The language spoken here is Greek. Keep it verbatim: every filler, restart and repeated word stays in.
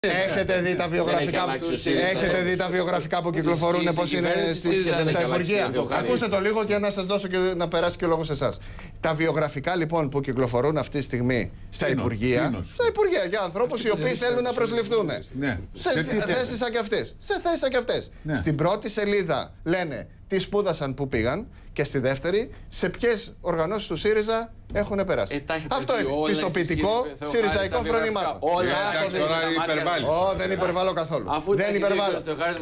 Έχετε δει τα βιογραφικά, έχετε δει τα βιογραφικά που κυκλοφορούν πώς είναι στα Υπουργεία. Ακούστε το λίγο και να σας δώσω και να περάσει και ο λόγος σε εσάς. Τα βιογραφικά λοιπόν που κυκλοφορούν αυτή τη στιγμή στα Υπουργεία, στα Υπουργεία για ανθρώπους οι οποίοι θέλουν να προσληφθούν. Σε θέσεις σαν και αυτές. Σε θέσεις σαν και αυτές. Στην πρώτη σελίδα λένε τι σπούδασαν, που πήγαν, και στη δεύτερη σε ποιες οργανώσεις του ΣΥΡΙΖΑ έχουν περάσει. Ε, αυτό είναι πιστοποιητικό ΣΥΡΙΖΑϊκό φρονημάτων. Όλα αυτά. Δεν υπερβάλλω καθόλου. Δεν υπερβάλλω.